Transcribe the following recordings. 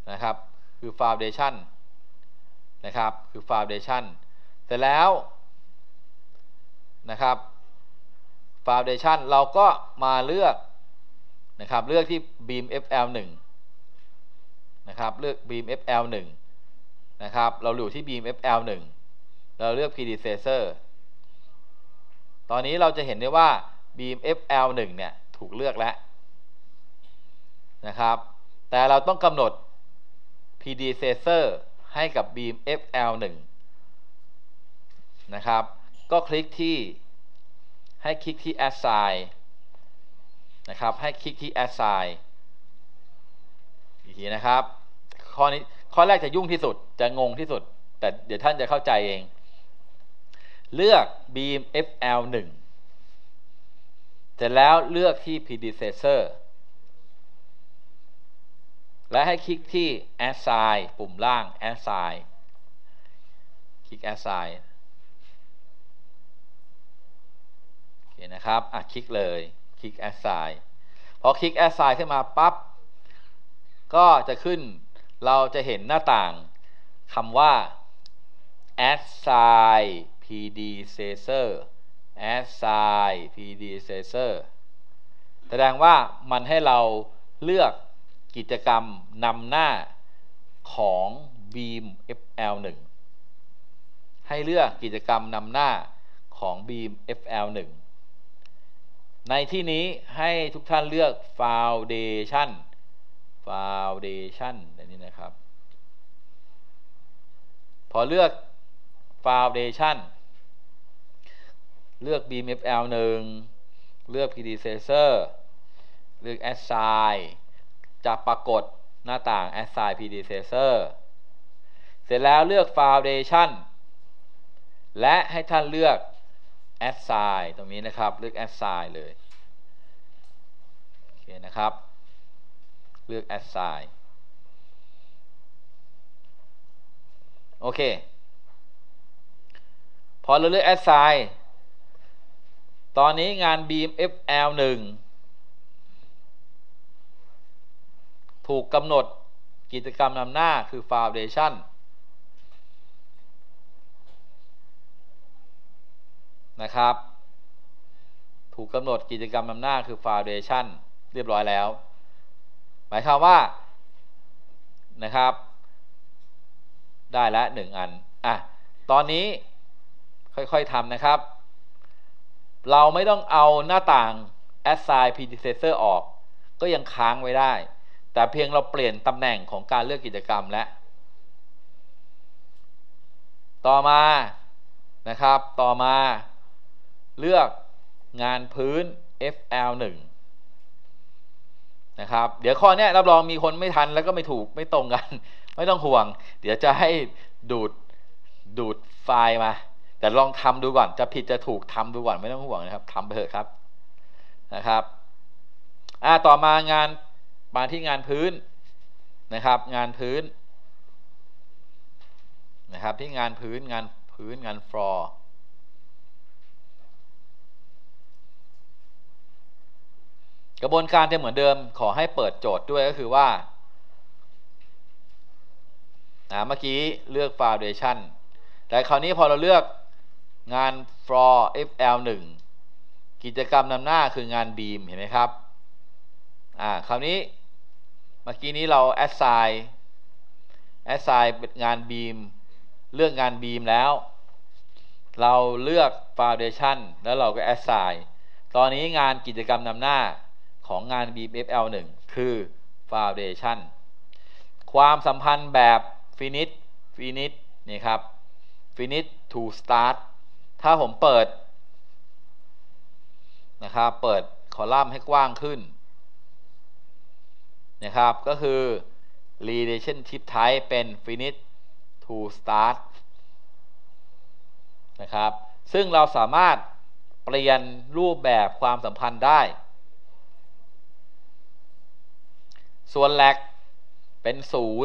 นะครับคือ foundation นะครับคือ foundation เสร็จแล้วนะครับ foundation เราก็มาเลือกนะครับเลือกที่ beam FL1 นะครับเลือก beam FL1 นะครับเราอยู่ที่ beam FL1 เราเลือก predecessor ตอนนี้เราจะเห็นได้ว่า beam FL1 เนี่ยถูกเลือกแล้วนะครับแต่เราต้องกำหนด predecessor ให้กับ beam FL1 นะครับก็คลิกที่ให้คลิกที่ assign นะครับให้คลิกที่ assign อีกทีนะครับข้อแรกจะยุ่งที่สุดจะงงที่สุดแต่เดี๋ยวท่านจะเข้าใจเองเลือก beam FL1 เสร็จแล้วเลือกที่ predecessor และให้คลิกที่ assign ปุ่มล่าง assign คลิก assign โอเคนะครับคลิกเลยคลิก assign พอคลิก assign ขึ้นมาปั๊บก็จะขึ้นเราจะเห็นหน้าต่างคำว่า assign predecessor assign predecessor แสดงว่ามันให้เราเลือกกิจกรรมนำหน้าของ beam FL1 ให้เลือกกิจกรรมนำหน้าของ beam FL1 ในที่นี้ให้ทุกท่านเลือก foundation แบบนี้นะครับพอเลือก foundation เลือก beam FL1 เลือก predecessor เลือก assign จะปรากฏหน้าต่าง assign predecessor เสร็จแล้วเลือก foundation และให้ท่านเลือก assign ตรงนี้นะครับเลือก assign เลยโอเคนะครับเลือก assign โอเคพอเราเลือก assign ตอนนี้งาน beam FL1 ถูกกำหนดกิจกรรมนำหน้าคือ foundation นะครับถูกกำหนดกิจกรรมนำหน้าคือ foundation เรียบร้อยแล้วหมายความว่านะครับได้แล้ว1อันตอนนี้ค่อยๆทำนะครับเราไม่ต้องเอาหน้าต่าง assign predecessor ออกก็ยังค้างไว้ได้แต่เพียงเราเปลี่ยนตำแหน่งของการเลือกกิจกรรมแล้วต่อมานะครับต่อมาเลือกงานพื้น FL1 นะครับเดี๋ยวข้อนี้รับรองมีคนไม่ทันแล้วก็ไม่ถูกไม่ตรงกันไม่ต้องห่วงเดี๋ยวจะให้ดูดไฟล์มาแต่ลองทำดูก่อนจะผิดจะถูกทำดูก่อนไม่ต้องห่วงนะครับทำไปเถอะครับนะครับต่อมางานมาที่งานพื้นนะครับงานพื้นนะครับที่งานพื้นงานฟลอร์กระบวนการจะเหมือนเดิมขอให้เปิดโจทย์ด้วยก็คือว่าเมื่อกี้เลือก foundation แต่คราวนี้พอเราเลือกงาน floor FL1 กิจกรรมนำหน้าคืองาน beam เห็นไหมครับคราวนี้เมื่อกี้นี้เรา assign เป็นงาน beam เลือกงาน beam แล้วเราเลือก foundation แล้วเราก็ assign ตอนนี้งานกิจกรรมนำหน้าของงาน beam FL1 คือ foundation ความสัมพันธ์แบบ finish นี่ครับ finish to start ถ้าผมเปิดนะครับเปิดคอลัมน์ให้กว้างขึ้นนะครับก็คือ relationship type เป็น finish to start นะครับซึ่งเราสามารถเปลี่ยนรูปแบบความสัมพันธ์ได้ส่วนแลกเป็น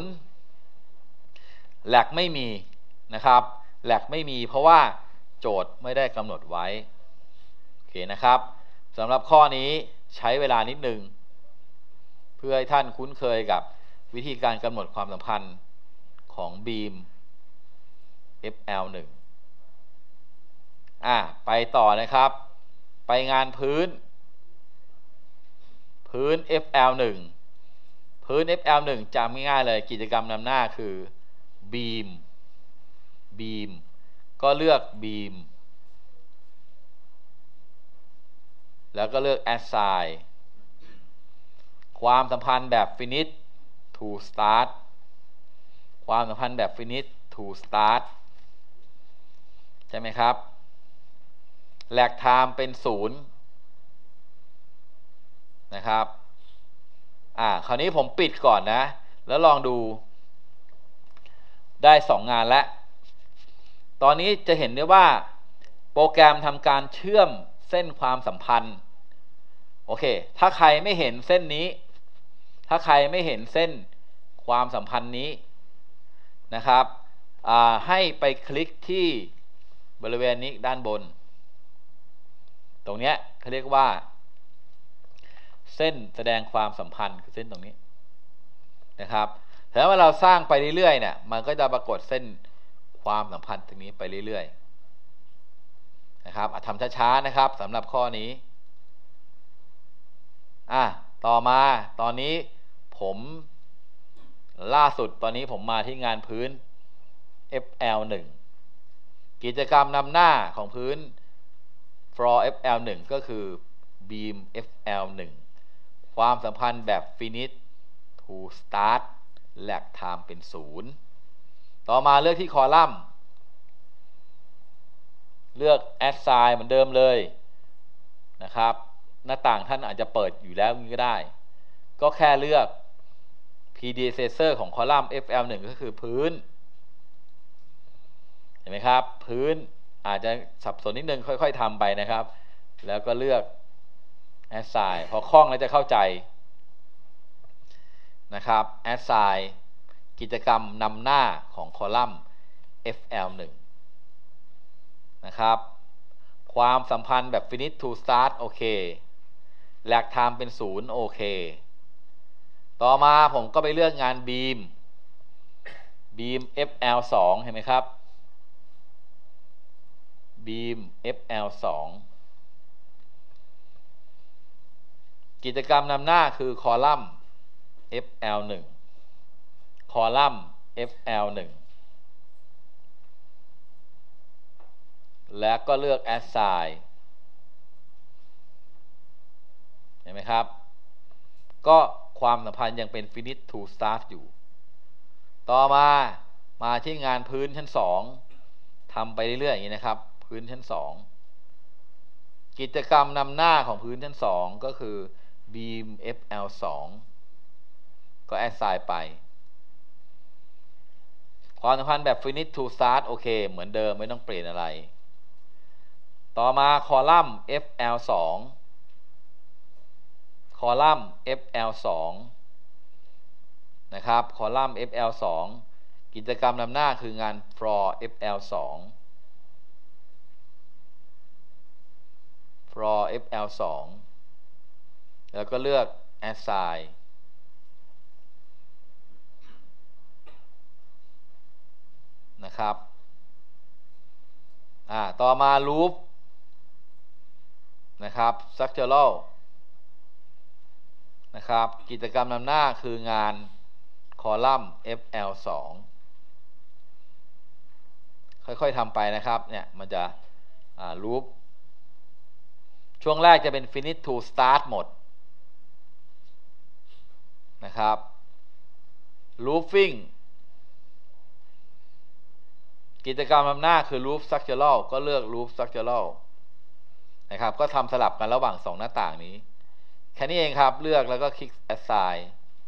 0แลกไม่มีนะครับแลกไม่มีเพราะว่าโจทย์ไม่ได้กำหนดไว้โอเคนะครับสำหรับข้อนี้ใช้เวลานิดนึงเพื่อให้ท่านคุ้นเคยกับวิธีการกำหนดความสัมพันธ์ของบีม FL1 ไปต่อนะครับ ไปงานพื้น FL1 พื้น FL1 จำง่ายๆเลยกิจกรรมนำหน้าคือบีมก็เลือกบีมแล้วก็เลือก assign ความสัมพันธ์แบบ finish to start ความสัมพันธ์แบบ finish to start ใช่ไหมครับ lag time เป็น0นะครับคราวนี้ผมปิดก่อนนะแล้วลองดูได้2งานแล้วตอนนี้จะเห็นได้ว่าโปรแกรมทำการเชื่อมเส้นความสัมพันธ์โอเคถ้าใครไม่เห็นเส้นนี้ถ้าใครไม่เห็นเส้นความสัมพันธ์นี้นะครับให้ไปคลิกที่บริเวณนี้ด้านบนตรงนี้เขาเรียกว่าเส้นแสดงความสัมพันธ์คือเส้นตรงนี้นะครับแต่ว่าเราสร้างไปเรื่อยๆเนี่ยมันก็จะปรากฏเส้นความสัมพันธ์ตรงนี้ไปเรื่อยๆนะครับทำช้าๆนะครับสำหรับข้อนี้ต่อมาตอนนี้ผมล่าสุดตอนนี้ผมมาที่งานพื้น FL1 กิจกรรมนำหน้าของพื้น floor FL1 ก็คือ beam FL1 ความสัมพันธ์แบบ finish to start lag time เป็น0ต่อมาเลือกที่คอลัมน์เลือก assign เหมือนเดิมเลยนะครับหน้าต่างท่านอาจจะเปิดอยู่แล้วก็ได้ก็แค่เลือก predecessor ของคอลัมน์ FL1 ก็คือพื้นเห็นไหมครับพื้นอาจจะสับสนนิดนึงค่อยๆทำไปนะครับแล้วก็เลือก assign พอคล่องแล้วจะเข้าใจนะครับ assign กิจกรรมนำหน้าของคอลัมน์ FL1 นะครับความสัมพันธ์แบบ finish to start โอเค lag time เป็น0โอเคต่อมาผมก็ไปเลือกงาน beam FL2 เห็นไหมครับ beam FL2 กิจกรรมนำหน้าคือคอลัมน์ FL1 คอลัมน์ FL1 แล้วก็เลือก assign เห็นไหมครับก็ความสัมพันธ์ยังเป็น finish to start อยู่ต่อมาที่งานพื้นชั้น2ทำไปเรื่อยๆอย่างนี้นะครับพื้นชั้น2กิจกรรมนำหน้าของพื้นชั้น2ก็คือ beam FL2 ก็ assign ไปความสัมพันธ์แบบ finish to start โอเคเหมือนเดิมไม่ต้องเปลี่ยนอะไรต่อมาคอลัมน์ FL2 คอลัมน์ FL2 นะครับคอลัมน์ FL2 กิจกรรมนำหน้าคืองาน floor FL2 floor FL2 แล้วก็เลือก assign นะครับต่อมา loop นะครับ structural นะครับกิจกรรมนำหน้าคืองานคอลัมน์ FL2 ค่อยๆทำไปนะครับเนี่ยมันจะloop ช่วงแรกจะเป็น finish to start หมดนะครับ looping กิจกรรมนำหน้าคือ loop structural ก็เลือก loop structural นะครับก็ทำสลับกันระหว่าง2หน้าต่างนี้แค่นี้เองครับเลือกแล้วก็คลิก assign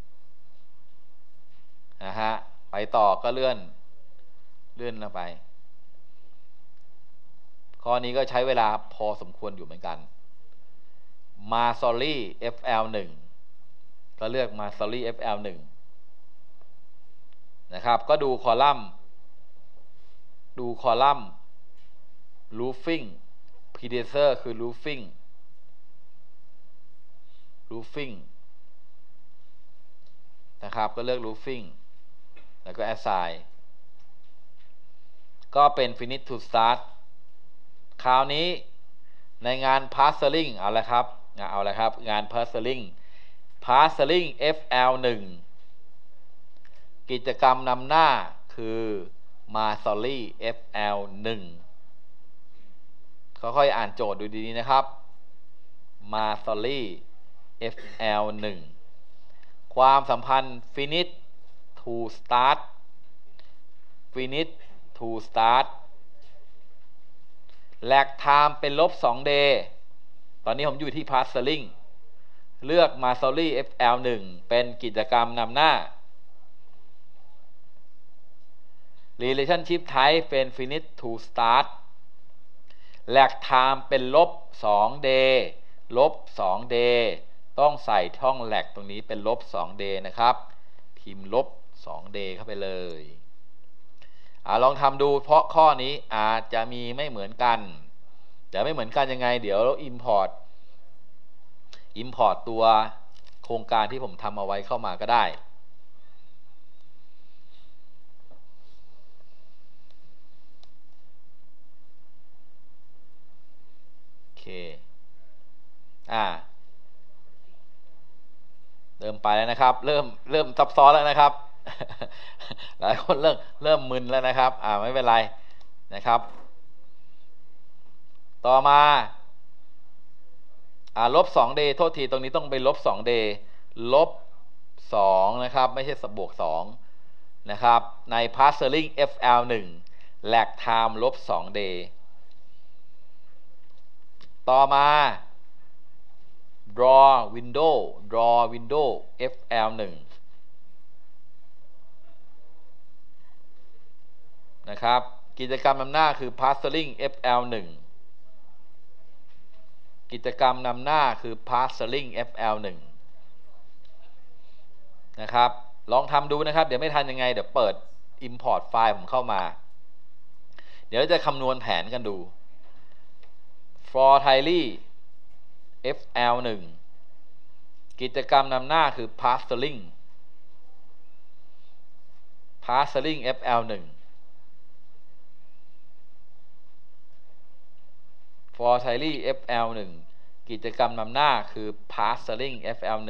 นะฮะไปต่อก็เลื่อนลงไปข้อนี้ก็ใช้เวลาพอสมควรอยู่เหมือนกัน Masonry FL1 ก็เลือก Masonry FL1 นะครับก็ดูคอลัมน์roofing predecessor คือ roofing นะนะครับก็เลือก roofing แล้วก็ assign ก็เป็น finish to start คราวนี้ในงาน parceling เอาละครับงาน parceling FL1 กิจกรรมนำหน้าคือ Masoli FL1 ค่อยๆอ่านโจทย์ดูดีๆนะครับ Masoli FL1 ความสัมพันธ์ finish to start lag time เป็นลบ2 day ตอนนี้ผมอยู่ที่ parceling เลือก Masoli FL1 เป็นกิจกรรมนำหน้า relationship type เป็น finish to start lag time เป็นลบ2 day ลบ2 day ต้องใส่ช่อง lag ตรงนี้เป็นลบ2 day นะครับพิมพ์ลบ2 day เข้าไปเลยลองทำดูเพราะข้อนี้อาจจะมีไม่เหมือนกันแต่ไม่เหมือนกันยังไงเดี๋ยวเรา import ตัวโครงการที่ผมทำเอาไว้เข้ามาก็ได้โอเคเริ่มไปแล้วนะครับเริ่มซับซ้อนแล้วนะครับ หลายคนเริ่มมึนแล้วนะครับไม่เป็นไรนะครับต่อมาลบ2 day โทษทีตรงนี้ต้องไปลบ2 day ลบ2นะครับไม่ใช่บวก2นะครับใน parceling FL1 lag time ลบ2 day ต่อมา draw window FL1 นะครับกิจกรรมนำหน้าคือ parceling FL1 กิจกรรมนำหน้าคือ parceling FL1 นะครับลองทำดูนะครับเดี๋ยวไม่ทันยังไงเดี๋ยวเปิด import ไฟล์ผมเข้ามาเดี๋ยวจะคำนวณแผนกันดู for Tiley FL1 กิจกรรมนำหน้าคือ parceling FL1 for Tiley FL1 กิจกรรมนำหน้าคือ parceling FL1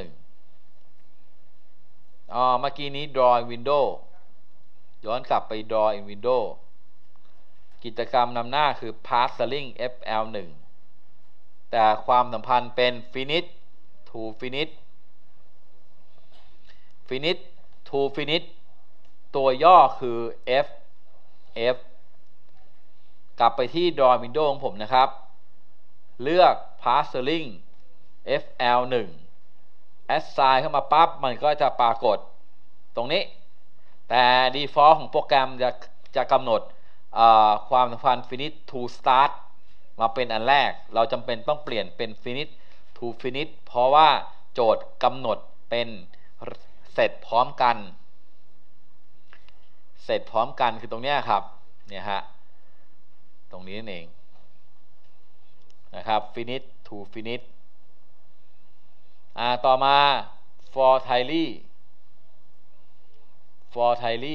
เมื่อกี้นี้ draw in window ย้อนกลับไป draw in window กิจกรรมนำหน้าคือ parceling FL1 แต่ความสัมพันธ์เป็น finish to finish ตัวย่อคือ F กลับไปที่ draw window ของผมนะครับเลือก parceling FL1 assign เข้ามาปั๊บมันก็จะปรากฏตรงนี้แต่ default ของโปรแกรมจะกำหนดความสัมพันธ์ finish to start มาเป็นอันแรกเราจำเป็นต้องเปลี่ยนเป็น finish to finish เพราะว่าโจทย์กำหนดเป็นเสร็จพร้อมกันคือตรงนี้ครับเนี่ยฮะตรงนี้นั่นเองนะครับ finish to finish ต่อมา for Tiley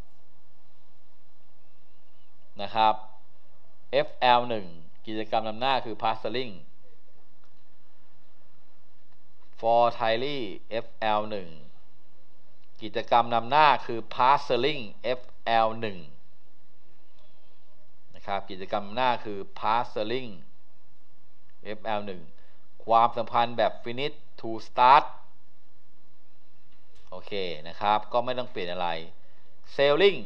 นะครับ FL1 กิจกรรมนำหน้าคือ parceling for Tiley FL1 กิจกรรมนำหน้าคือ parceling FL1 นะครับกิจกรรมนำหน้าคือ parceling FL1 ความสัมพันธ์แบบ finish to start โอเคนะครับก็ไม่ต้องเปลี่ยนอะไร selling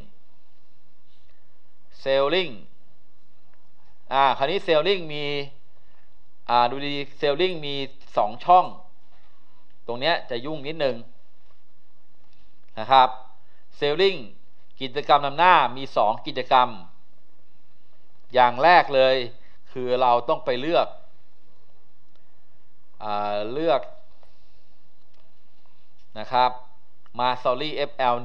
คราวนี้ selling มีดูดี selling มี2 ช่องตรงนี้จะยุ่งนิดนึงนะครับ selling กิจกรรมนำหน้ามี2 กิจกรรมอย่างแรกเลยคือเราต้องไปเลือกนะครับ Masoli FL1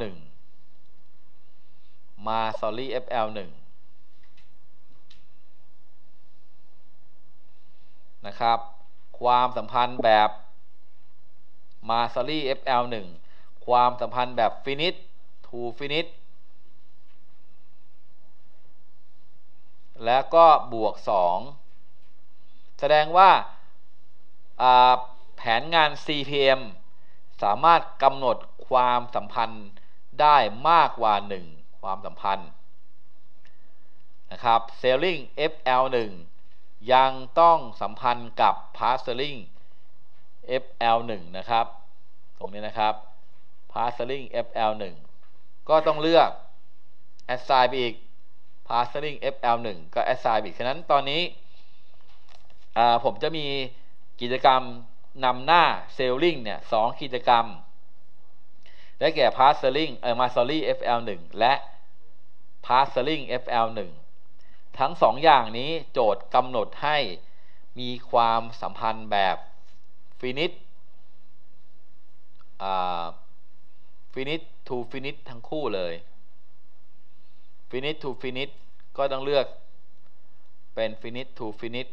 นะครับความสัมพันธ์แบบ Masoli FL1 ความสัมพันธ์แบบ finish to finish แล้วก็บวก2แสดงว่าแผนงาน CPM สามารถกำหนดความสัมพันธ์ได้มากกว่า1ความสัมพันธ์นะครับ Selling FL1 ยังต้องสัมพันธ์กับ Past Selling FL1 นะครับตรงนี้นะครับ Past Selling FL1 ก็ต้องเลือก Assign ไปอีก Past Selling FL1 ก็ Assign อีกฉะนั้นตอนนี้ผมจะมีกิจกรรมนำหน้า Selling เนี่ย2กิจกรรมได้แก่ Past Selling Mastery FL1 และ Past Selling FL1 ทั้ง2อย่างนี้โจทย์กำหนดให้มีความสัมพันธ์แบบ Finish Finish to Finish ทั้งคู่เลย Finish to Finish ก็ต้องเลือกเป็น Finish to Finish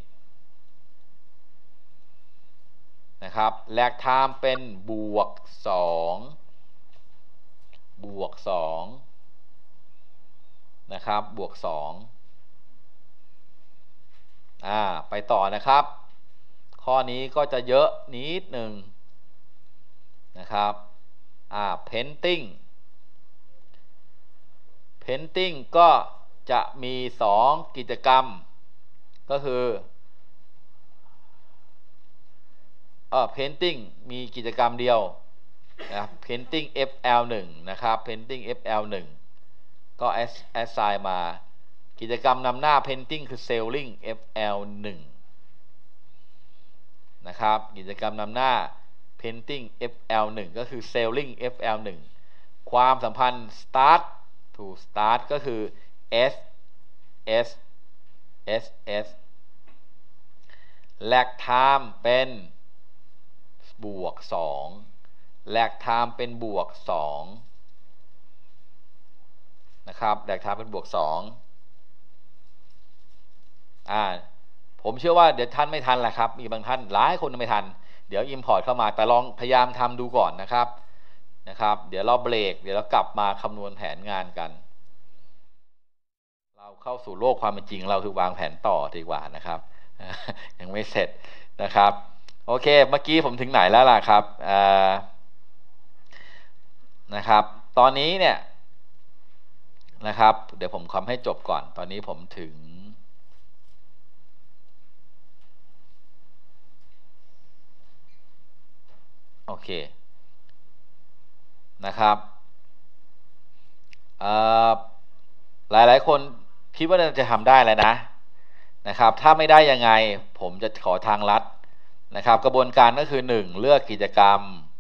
นะครับ Lag Time เป็นบวก2นะครับบวก2ไปต่อนะครับข้อนี้ก็จะเยอะนิดหนึ่งนะครับPainting ก็จะมี2กิจกรรมก็คือPainting มีกิจกรรมเดียวนะ Painting FL1 นะครับ Painting FL1 ก็ assign มากิจกรรมนำหน้า Painting คือ Selling FL1 นะครับกิจกรรมนำหน้า Painting FL1 ก็คือ Selling FL1 ความสัมพันธ์ Start to Start ก็คือ S Lag Time เป็นบวก2 Lag Time เป็นบวก2นะครับ Lag Time เป็นบวก2ผมเชื่อว่าเดี๋ยวท่านไม่ทันแหละครับมีบางท่านหลายคนไม่ทันเดี๋ยว Import เข้ามาแต่ลองพยายามทำดูก่อนนะครับเดี๋ยวเราเบรกเดี๋ยวเรากลับมาคำนวณแผนงานกันเราเข้าสู่โลกความเป็นจริงเราคือวางแผนต่อดีกว่านะครับยังไม่เสร็จนะครับโอเคเมื่อกี้ผมถึงไหนแล้วล่ะครับนะครับตอนนี้เนี่ยนะครับเดี๋ยวผมคำให้จบก่อนตอนนี้ผมถึงโอเคนะครับหลายคนคิดว่าจะทำได้แล้วนะครับถ้าไม่ได้ยังไงผมจะขอทางลัดนะครับกระบวนการก็คือ1เลือกกิจกรรม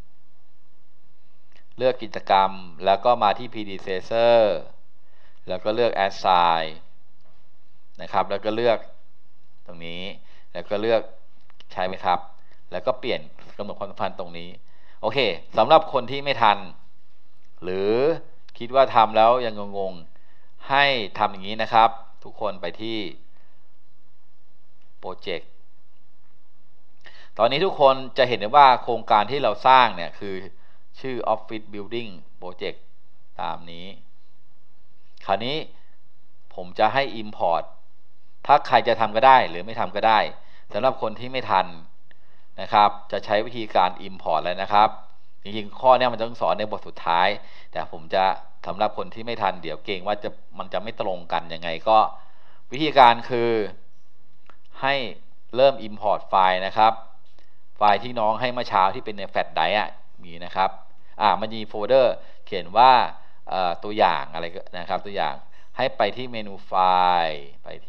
แล้วก็มาที่ predecessor แล้วก็เลือก assign นะครับแล้วก็เลือกตรงนี้แล้วก็เลือกใช่ไหมครับแล้วก็เปลี่ยนกำหนดความสัมพันธ์ตรงนี้โอเคสำหรับคนที่ไม่ทันหรือคิดว่าทำแล้วยังงงๆให้ทำอย่างนี้นะครับทุกคนไปที่โปรเจกต์ตอนนี้ทุกคนจะเห็นได้ว่าโครงการที่เราสร้างเนี่ยคือชื่อ Office Building Project ตามนี้คราวนี้ผมจะให้ Import ถ้าใครจะทำก็ได้หรือไม่ทำก็ได้สำหรับคนที่ไม่ทันนะครับจะใช้วิธีการ Import แล้วนะครับจริงๆข้อนี้มันต้องสอนในบทสุดท้ายแต่ผมจะสำหรับคนที่ไม่ทันเดี๋ยวเก่งว่ามันจะไม่ตรงกันยังไงก็วิธีการคือให้เริ่ม Import ไฟล์นะครับไฟล์ที่น้องให้เมื่อเช้าที่เป็นในแฟลชไดรฟ์มีนะครับมันมีโฟลเดอร์เขียนว่าตัวอย่างอะไรนะครับตัวอย่างให้ไปที่เมนูไฟล์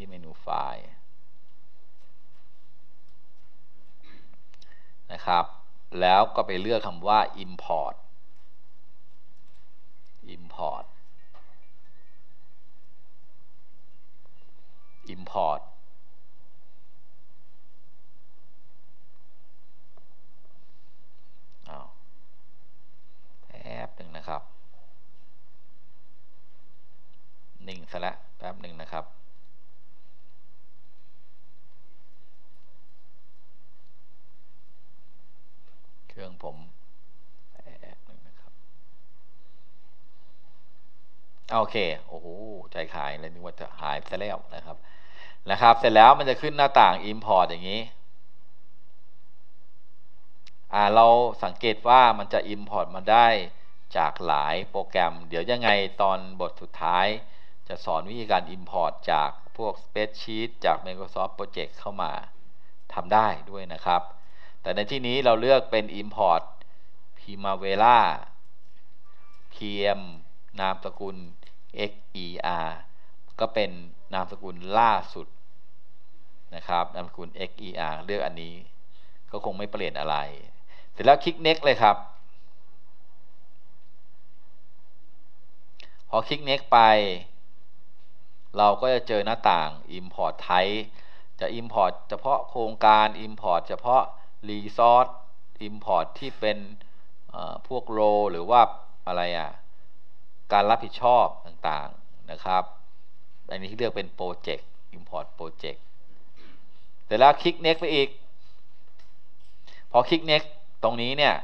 นะครับแล้วก็ไปเลือกคำว่า import แป๊บหนึ่งนะครับนิ่งซะแล้วแป๊บหนึ่งนะครับเครื่องผมแป๊บหนึ่งนะครับโอเคโอ้โหใจหายเลยนึกว่าจะหายไปแล้วนะครับเสร็จแล้วมันจะขึ้นหน้าต่าง Import อย่างนี้เราสังเกตว่ามันจะ Import มาได้จากหลายโปรแกรมเดี๋ยวยังไงตอนบทสุดท้ายจะสอนวิธีการ Import จากพวก Spreadsheet จาก Microsoft Project เข้ามาทำได้ด้วยนะครับแต่ในที่นี้เราเลือกเป็น Import Primavera PM นามสกุล XER ก็เป็นนามสกุลล่าสุดนะครับนามสกุล XER เลือกอันนี้ก็คงไม่เปลี่ยนอะไรเสร็จแล้วคลิก next เลยครับพอคลิก next ไปเราก็จะเจอหน้าต่าง import type จะ import เฉพาะโครงการ import เฉพาะ resource import ที่เป็นพวก role หรือว่าอะไรการรับผิดชอบต่างๆนะครับอันนี้ที่เลือกเป็น project import project เสร็จแล้วคลิก next ไปอีกพอคลิก next ตรงนี้เนี่ย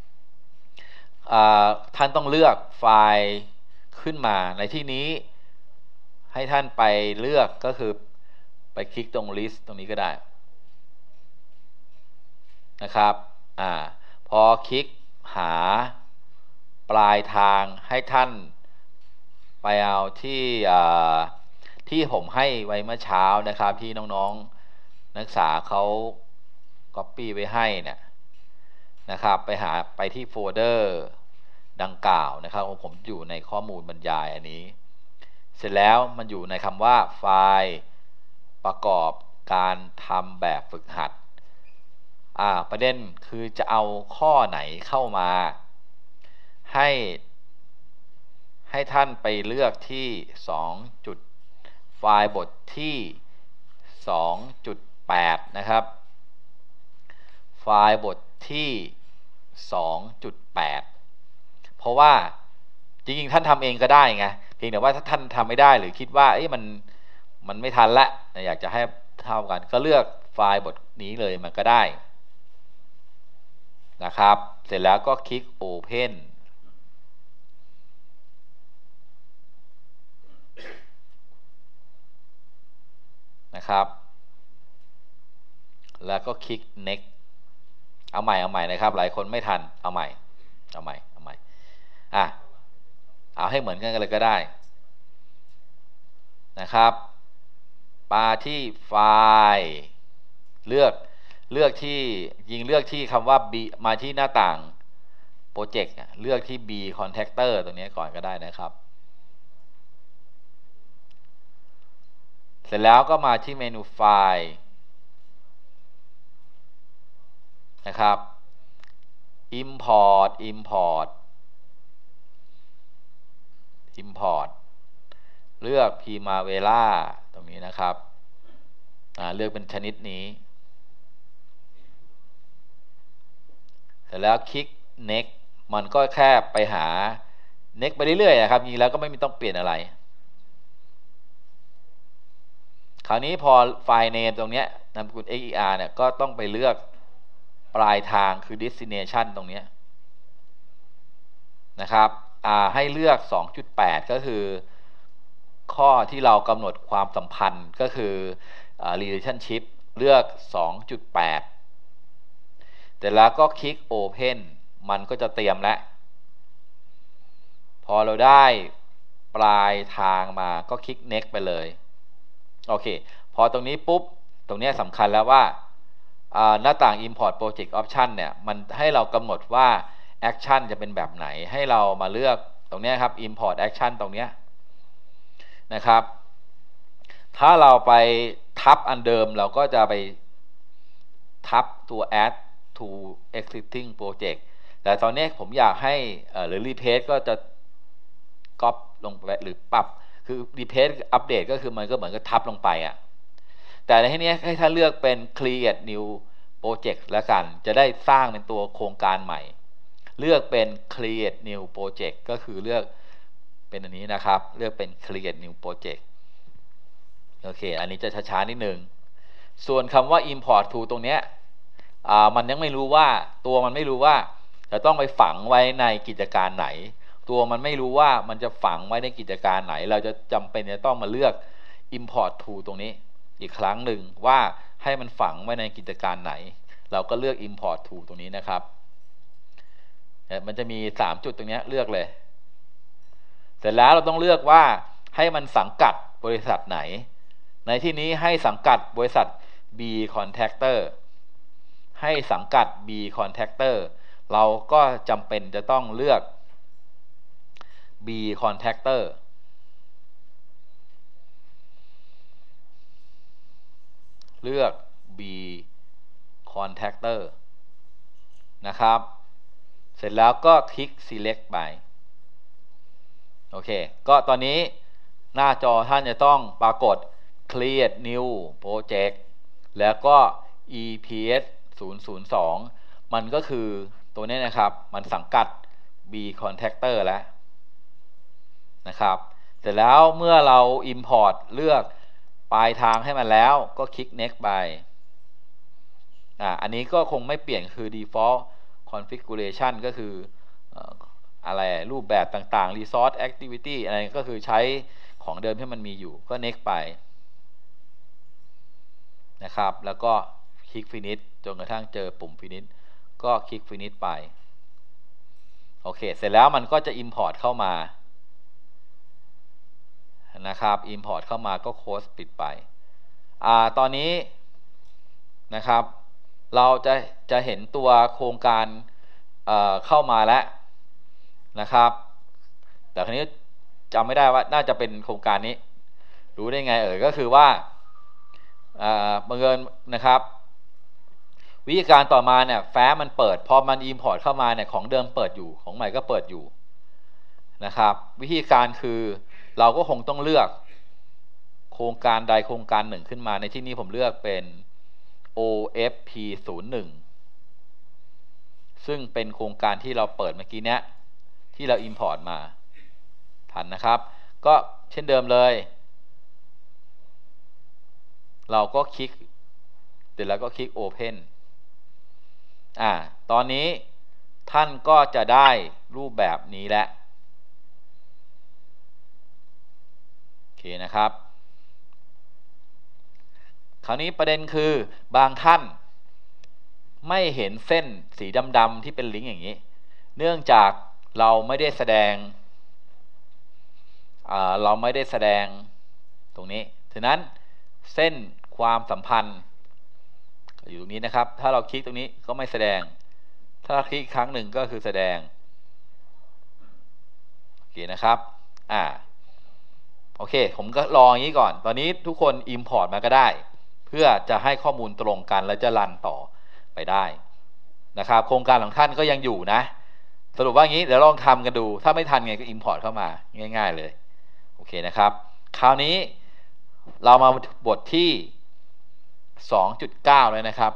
ท่านต้องเลือกไฟล์ขึ้นมาในที่นี้ให้ท่านไปเลือกก็คือไปคลิกตรง list ตรงนี้ก็ได้นะครับพอคลิกหาปลายทางให้ท่านไปเอาที่ผมให้ไว้เมื่อเช้านะครับที่น้องๆนักศึกษาเขา copy ไว้ให้เนี่ยนะครับไปที่โฟลเดอร์ดังกล่าวนะครับผมอยู่ในข้อมูลบรรยายอันนี้เสร็จแล้วมันอยู่ในคำว่าไฟล์ประกอบการทำแบบฝึกหัดประเด็นคือจะเอาข้อไหนเข้ามาให้ท่านไปเลือกที่2จุดไฟล์บทที่ 2.8 นะครับไฟล์บทที่ 2.8 เพราะว่าจริงๆท่านทำเองก็ได้ไงเพียงแต่ว่าถ้าท่านทำไม่ได้หรือคิดว่ามันไม่ทันละอยากจะให้เท่ากันก็เลือกไฟล์บทนี้เลยมันก็ได้นะครับเสร็จแล้วก็คลิก Open นะครับแล้วก็คลิก next เอาใหม่นะครับหลายคนไม่ทันเอาใหม่เอาให้เหมือนกันเลยก็ได้นะครับมาที่ไฟล์เลือกที่คำว่า B มาที่หน้าต่างโปรเจกต์เลือกที่ B Contactor ตรงนี้ก่อนก็ได้นะครับเสร็จแล้วก็มาที่เมนูไฟล์นะครับ import เลือก Primavera ตรงนี้นะครับเลือกเป็นชนิดนี้เสร็จแล้วคลิก next มันก็แค่ไปหา next ไปเรื่อยๆนะครับจริงแล้วก็ไม่ต้องเปลี่ยนอะไรคราวนี้พอไฟล์ name ตรงนี้นามสกุล XER เนี่ยก็ต้องไปเลือกปลายทางคือ destination ตรงนี้นะครับให้เลือก 2.8 ก็คือข้อที่เรากำหนดความสัมพันธ์ก็คือrelationship เลือก 2.8 แต่แล้วก็คลิก Open มันก็จะเตรียมแล้วพอเราได้ปลายทางมาก็คลิก next ไปเลยโอเคพอตรงนี้ปุ๊บตรงนี้สำคัญแล้วว่าหน้าต่าง import project option เนี่ยมันให้เรากำหนดว่า action จะเป็นแบบไหนให้เรามาเลือกตรงนี้ครับ import action ตรงนี้นะครับถ้าเราไปทับอันเดิมเราก็จะไปทับตัว add to existing project แต่ตอนนี้ผมอยากให้หรือ replace ก็จะ copy ลงไปหรือปรับคือ replace อัปเดตก็คือมันก็เหมือนกับทับลงไปแต่ในที่นี้ให้ท่านเลือกเป็น create new project แล้วกันจะได้สร้างเป็นตัวโครงการใหม่เลือกเป็น create new project ก็คือเลือกเป็นอันนี้นะครับเลือกเป็น create new project โอเคอันนี้จะช้าๆนิดนึงส่วนคำว่า import to ตรงนี้มันยังไม่รู้ว่าตัวมันไม่รู้ว่าจะต้องไปฝังไว้ในกิจการไหนตัวมันไม่รู้ว่ามันจะฝังไว้ในกิจการไหนเราจะจำเป็นจะต้องมาเลือก import to ตรงนี้อีกครั้งหนึ่งว่าให้มันฝังไว้ในกิจการไหนเราก็เลือก import to ตรงนี้นะครับมันจะมี3จุดตรงนี้เลือกเลยเสร็จแล้วเราต้องเลือกว่าให้มันสังกัดบริษัทไหนในที่นี้ให้สังกัดบริษัท B Contractor ให้สังกัด B Contractor เราก็จำเป็นจะต้องเลือก B Contractor เลือก B Contractor นะครับเสร็จแล้วก็คลิก select ไปโอเคก็ตอนนี้หน้าจอท่านจะต้องปรากฏ create new project แล้วก็ EPS 002มันก็คือตัวนี้นะครับมันสังกัด B Contractor แล้วนะครับเสร็จแล้วเมื่อเรา import เลือกปลายทางให้มันแล้วก็คลิก next ไปอันนี้ก็คงไม่เปลี่ยนคือ default configuration ก็คืออะไรรูปแบบต่างๆ resource activity อะไรก็คือใช้ของเดิมที่มันมีอยู่ก็ next ไปนะครับแล้วก็คลิก finish จนกระทั่งเจอปุ่ม finish ก็คลิก finish ไปโอเคเสร็จแล้วมันก็จะ import เข้ามานะครับ import เข้ามาก็ close ปิดไปตอนนี้นะครับเราจะเห็นตัวโครงการเข้ามาแล้วนะครับแต่คราวนี้จำไม่ได้ว่าน่าจะเป็นโครงการนี้รู้ได้ไงก็คือว่าบังเอิญนะครับวิธีการต่อมาเนี่ยแฟ้มมันเปิดพอมัน import เข้ามาเนี่ยของเดิมเปิดอยู่ของใหม่ก็เปิดอยู่นะครับวิธีการคือเราก็คงต้องเลือกโครงการใดโครงการหนึ่งขึ้นมาในที่นี้ผมเลือกเป็น OFP01 ซึ่งเป็นโครงการที่เราเปิดเมื่อกี้เนี้ยที่เรา import มาทันนะครับก็เช่นเดิมเลยเราก็คลิกเสร็จแล้วก็คลิก Open ตอนนี้ท่านก็จะได้รูปแบบนี้แล้วโอเคนะครับคราวนี้ประเด็นคือบางท่านไม่เห็นเส้นสีดำๆที่เป็นลิงก์อย่างนี้เนื่องจากเราไม่ได้แสดงตรงนี้ฉะนั้นเส้นความสัมพันธ์อยู่ตรงนี้นะครับถ้าเราคลิกตรงนี้ก็ไม่แสดงถ้าคลิกครั้งหนึ่งก็คือแสดงโอเคนะครับโอเคผมก็ลองอย่างนี้ก่อนตอนนี้ทุกคน import มาก็ได้เพื่อจะให้ข้อมูลตรงกันและจะรันต่อไปได้นะครับโครงการของท่านก็ยังอยู่นะสรุปว่าอย่างนี้เดี๋ยวลองทำกันดูถ้าไม่ทันไงก็ import เข้ามาง่ายๆเลยโอเคนะครับคราวนี้เรามาบทที่ 2.9 เลยนะครับ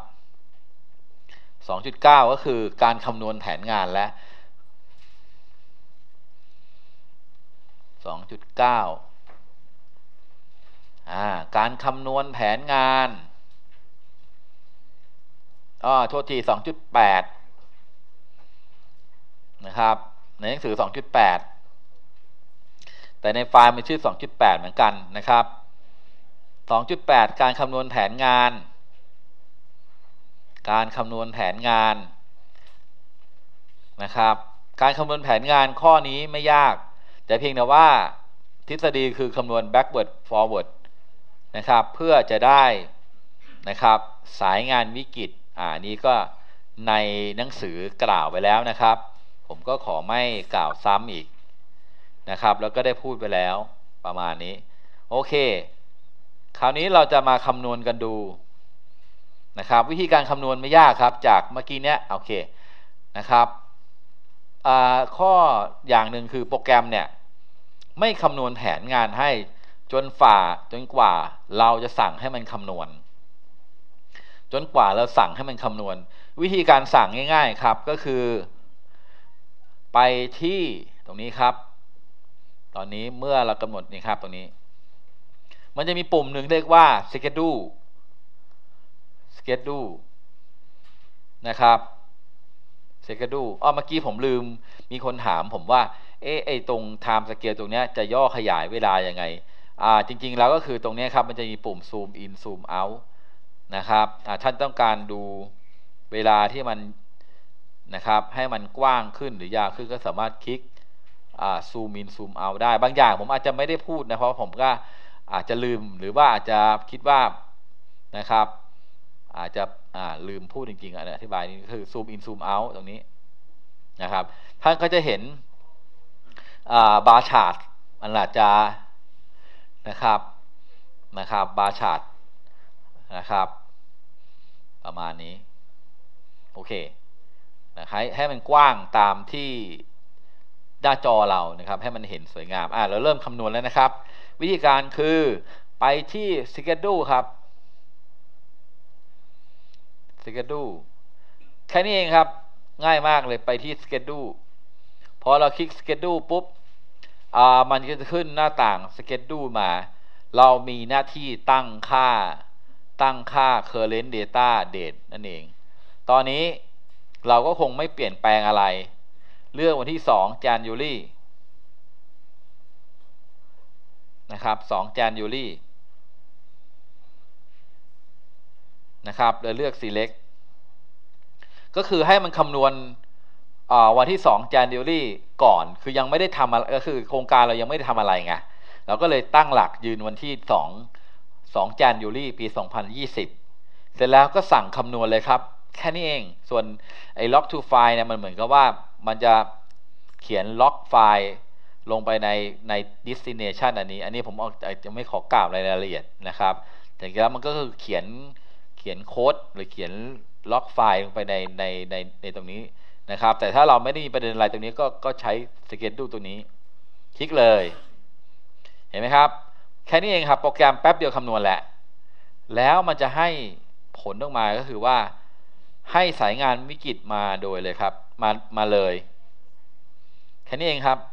2.9 ก็คือการคำนวณแผนงานและ 2.9 การคำนวณแผนงานโทษที 2.8 นะครับในหนังสือ 2.8 แต่ในไฟล์มันชื่อ 2.8 เหมือนกันนะครับ 2.8 การคำนวณแผนงานนะครับการคำนวณแผนงานข้อนี้ไม่ยากแต่เพียงแต่ว่าทฤษฎีคือคำนวณ backward forward นะครับเพื่อจะได้นะครับสายงานวิกฤตนี้ก็ในหนังสือกล่าวไว้แล้วนะครับผมก็ขอไม่กล่าวซ้ำอีกนะครับแล้วก็ได้พูดไปแล้วประมาณนี้โอเคคราวนี้เราจะมาคำนวณกันดูนะครับวิธีการคำนวณไม่ยากครับจากเมื่อกี้เนี้ยโอเคนะครับข้ออย่างหนึ่งคือโปรแกรมเนี่ยไม่คำนวณแผนงานให้จนกว่าเราจะสั่งให้มันคำนวณวิธีการสั่งง่ายๆครับก็คือไปที่ตรงนี้ครับตอนนี้เมื่อเรากำหนดนี่ครับตรงนี้มันจะมีปุ่มหนึ่งเรียกว่า schedule นะครับ schedule เมื่อกี้ผมลืมมีคนถามผมว่าไอ้ตรง time scale ตรงเนี้ยจะย่อขยายเวลายังไงจริงๆแล้วก็คือตรงนี้ครับมันจะมีปุ่ม zoom in zoom out นะครับท่านต้องการดูเวลาที่มันนะครับให้มันกว้างขึ้นหรือยาวขึ้นก็สามารถคลิกzoom in zoom out ได้บางอย่างผมอาจจะไม่ได้พูดนะเพราะผมก็อาจจะลืมหรือว่าอาจจะคิดว่านะครับอาจจะลืมพูดจริงๆอธิบายนี่คือ zoom in zoom out ตรงนี้นะครับท่านก็จะเห็นบาร์ชาร์ตมันอาจจะนะครับบาร์ชาร์ตนะครับประมาณนี้โอเคให้มันกว้างตามที่หน้าจอเรานะครับให้มันเห็นสวยงามเราเริ่มคำนวณแล้วนะครับวิธีการคือไปที่ schedule ครับ schedule แค่นี้เองครับง่ายมากเลยไปที่ schedule พอเราคลิก schedule ปุ๊บมันก็จะขึ้นหน้าต่าง schedule มาเรามีหน้าที่ตั้งค่า current data date นั่นเองตอนนี้เราก็คงไม่เปลี่ยนแปลงอะไรเลือกวันที่2 January นะครับ2 January นะครับแล้วเลือก select ก็คือให้มันคำนวณวันที่2 January ก่อนคือยังไม่ได้ทำอะไรก็คือโครงการเรายังไม่ได้ทำอะไรไงเราก็เลยตั้งหลักยืนวันที่2 January ปี 2020 เสร็จแล้วก็สั่งคำนวณเลยครับแค่นี้เองส่วนไอ้ log to file เนี่ยมันเหมือนกับว่ามันจะเขียนล็อกไฟล์ลงไปใน destination อันนี้ผมจะไม่ขอกล่าวรายละเอียดนะครับแต่แล้วมันก็คือเขียนโค้ดหรือเขียนล็อกไฟล์ลงไปในตรงนี้นะครับแต่ถ้าเราไม่ได้มีประเด็นอะไรตรงนี้ก็ใช้ schedule ตัวนี้คลิกเลยเห็นไหมครับแค่นี้เองครับโปรแกรมแป๊บเดียวคำนวณแหละแล้วมันจะให้ผลออกมาก็คือว่าให้สายงานวิกฤตมาโดยเลยครับมาเลยแค่นี้เองครับ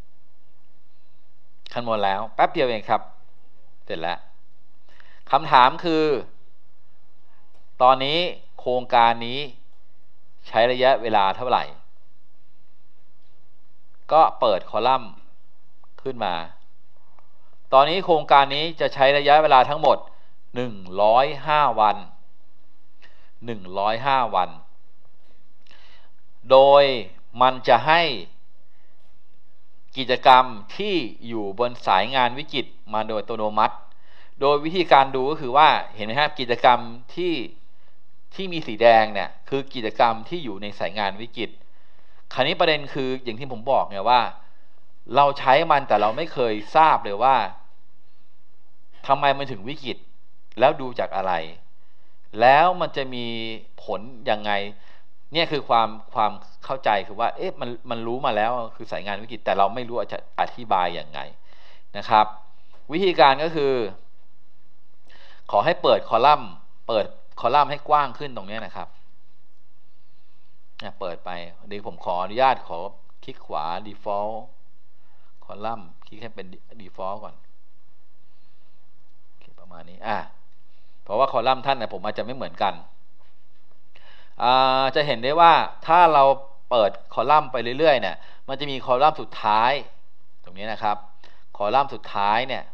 คำนวณแล้วแป๊บเดียวเองครับเสร็จแล้วคำถามคือตอนนี้โครงการนี้ใช้ระยะเวลาเท่าไหร่ก็เปิดคอลัมน์ขึ้นมาตอนนี้โครงการนี้จะใช้ระยะเวลาทั้งหมด105 วัน105 วันโดยมันจะให้กิจกรรมที่อยู่บนสายงานวิกฤตมาโดยอัตโนมัติโดยวิธีการดูก็คือว่าเห็นไหมครับกิจกรรมที่มีสีแดงเนี่ยคือกิจกรรมที่อยู่ในสายงานวิกฤตคราวนี้ประเด็นคืออย่างที่ผมบอกไงว่าเราใช้มันแต่เราไม่เคยทราบเลยว่าทำไมมันถึงวิกฤตแล้วดูจากอะไรแล้วมันจะมีผลยังไงเนี่ยคือความเข้าใจคือว่ามันรู้มาแล้วคือสายงานวิกฤตแต่เราไม่รู้จะอธิบายยังไงนะครับวิธีการก็คือขอให้เปิดคอลัมน์ให้กว้างขึ้นตรงนี้นะครับเปิดไปเดี๋ยวผมขออนุญาตขอคลิกขวา default คอลัมน์คลิกให้เป็น default ก่อนประมาณนี้เพราะว่าคอลัมน์ท่านผมอาจจะไม่เหมือนกันจะเห็นได้ว่าถ้าเราเปิดคอลัมน์ไปเรื่อยๆเนี่ยมันจะมีคอลัมน์สุดท้ายตรงนี้นะครับคอลัมน์สุดท้ายเนี่ย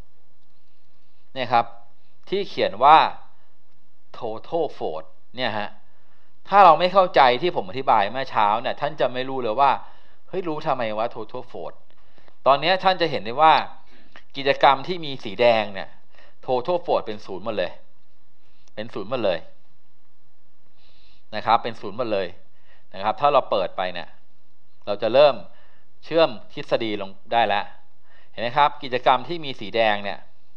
ครับที่เขียนว่า total float เนี่ยฮะถ้าเราไม่เข้าใจที่ผมอธิบายเมื่อเช้าเนี่ยท่านจะไม่รู้เลยว่าเฮ้ยรู้ทำไมว่า total float ตอนนี้ท่านจะเห็นได้ว่ากิจกรรมที่มีสีแดงเนี่ย total float เป็น0หมดเลยเป็น0หมดเลยนะครับเป็น0หมดเลยนะครับถ้าเราเปิดไปเนี่ยเราจะเริ่มเชื่อมทฤษฎีลงได้แล้วเห็นไหมครับกิจกรรมที่มีสีแดงเนี่ย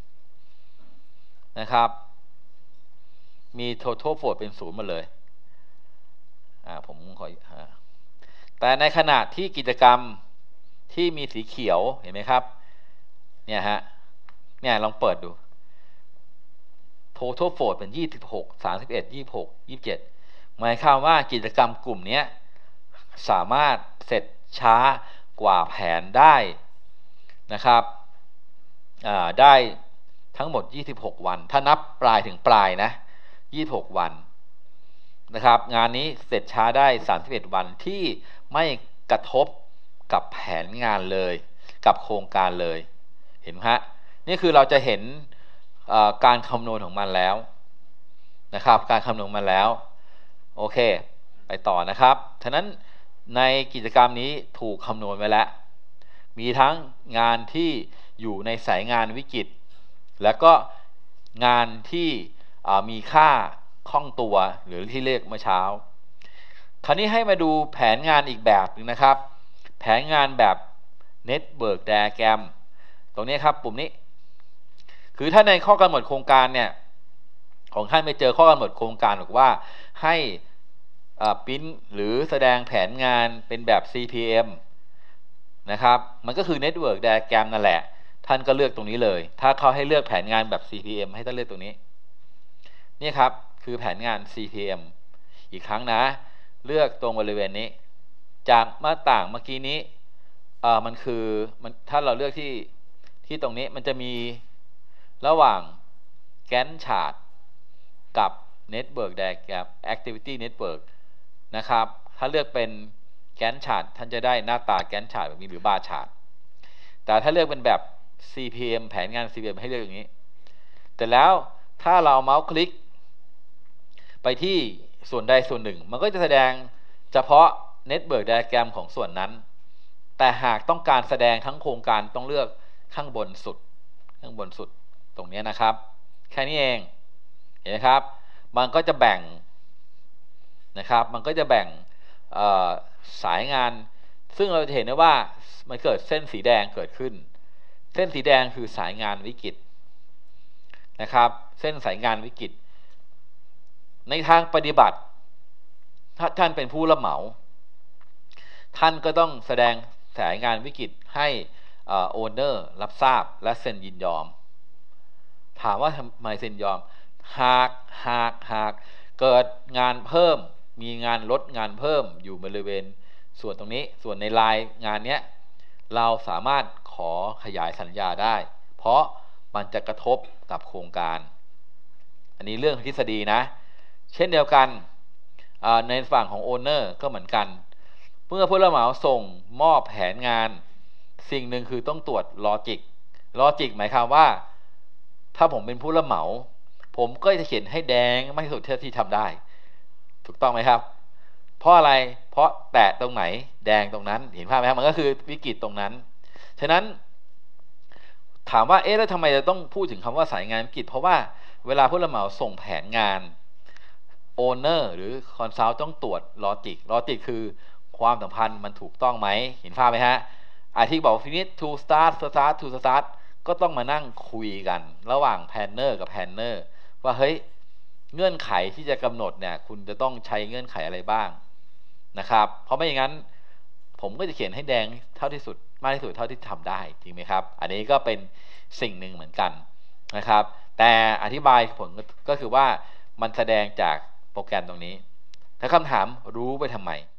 นะครับมี total float เป็น0หมดเลยผมขอแต่ในขณะที่กิจกรรมที่มีสีเขียวเห็นไหมครับเนี่ยฮะเนี่ยลองเปิดดู total float เป็น26 31 26 27หมายความว่ากิจกรรมกลุ่มนี้สามารถเสร็จช้ากว่าแผนได้นะครับได้ทั้งหมด26 วันถ้านับปลายถึงปลายนะ26 วันนะครับงานนี้เสร็จช้าได้31 วันที่ไม่กระทบกับแผนงานเลยกับโครงการเลยเห็นไหมฮะนี่คือเราจะเห็นการคำนวณของมันแล้วนะครับการคำนวณมาแล้วโอเคไปต่อนะครับฉะนั้นในกิจกรรมนี้ถูกคำนวณไว้แล้วมีทั้งงานที่อยู่ในสายงานวิกฤตแล้วก็งานที่มีค่าคล่องตัวหรือที่เรียกเมื่อเช้าคราวนี้ให้มาดูแผนงานอีกแบบหนึ่งนะครับแผนงานแบบ Network Diagram ตรงนี้ครับปุ่มนี้คือถ้าในข้อกำหนดโครงการเนี่ยของท่านไปเจอข้อกำหนดโครงการบอกว่าให้พิมพ์หรือแสดงแผนงานเป็นแบบ CPM นะครับมันก็คือ Network Diagram นั่นแหละท่านก็เลือกตรงนี้เลยถ้าเขาให้เลือกแผนงานแบบ CPM ให้ท่านเลือกตรงนี้นี่ครับคือแผนงาน CPM อีกครั้งนะเลือกตรงบริเวณนี้จากหน้าต่างเมื่อกี้นี้มันคือถ้าเราเลือกที่ตรงนี้มันจะมีระหว่าง Gantt chart กับ Network Diagram Activity Network นะครับถ้าเลือกเป็น Gantt chart ท่านจะได้หน้าตา Gantt chart แบบนี้หรือ Bar chart แต่ถ้าเลือกเป็นแบบ CPM แผนงาน CPM ให้เลือกอย่างนี้แต่แล้วถ้าเราเมาส์คลิกไปที่ส่วนใดส่วนหนึ่งมันก็จะแสดงเฉพาะ Network Diagram ของส่วนนั้นแต่หากต้องการแสดงทั้งโครงการต้องเลือกข้างบนสุดตรงนี้นะครับแค่นี้เองเห็นไหมครับมันก็จะแบ่งนะครับมันก็จะแบ่งสายงานซึ่งเราจะเห็นได้ว่ามันเกิดเส้นสีแดงเกิดขึ้นเส้นสีแดงคือสายงานวิกฤตนะครับเส้นสายงานวิกฤตในทางปฏิบัติถ้าท่านเป็นผู้รับเหมาท่านก็ต้องแสดงสายงานวิกฤตให้โอนเนอร์รับทราบและเซ็นยินยอมถามว่าทำไมเซ็นยอมหากเกิดงานเพิ่มมีงานลดงานเพิ่มอยู่บริเวณส่วนตรงนี้ส่วนในลายงานนี้เราสามารถขอขยายสัญญาได้เพราะมันจะกระทบกับโครงการอันนี้เรื่องทฤษฎีนะเช่นเดียวกันในฝั่งของโอนเนอร์ก็เหมือนกันเมื่อผู้รับเหมาส่งมอบแผนงานสิ่งหนึ่งคือต้องตรวจลอจิกหมายความว่าถ้าผมเป็นผู้รับเหมาผมก็จะเขียนให้แดงมากที่สุดเท่าที่ทำได้ถูกต้องไหมครับเพราะอะไรเพราะแตะตรงไหนแดงตรงนั้นเห็นภาพไหมครับมันก็คือวิกฤตตรงนั้นฉะนั้นถามว่าแล้วทำไมจะต้องพูดถึงคำว่าสายงานวิกฤตเพราะว่าเวลาผู้รับเหมาส่งแผนงานโอนเนอร์หรือคอนซัลท์ต้องตรวจลอจิกคือความสัมพันธ์มันถูกต้องไหมเห็นภาพไหมฮะที่บอก finish to start to start ก็ต้องมานั่งคุยกันระหว่างแพลนเนอร์กับแพลนเนอร์ว่าเฮ้ยเงื่อนไขที่จะกำหนดเนี่ยคุณจะต้องใช้เงื่อนไขอะไรบ้างนะครับเพราะไม่อย่างนั้นผมก็จะเขียนให้แดงเท่าที่สุดมากที่สุดเท่าที่ทำได้จริงไหมครับอันนี้ก็เป็นสิ่งหนึ่งเหมือนกันนะครับแต่อธิบายผลก็คือว่ามันแสดงจากโปรแกรมตรงนี้ถ้าคำถามรู้ไปทำไม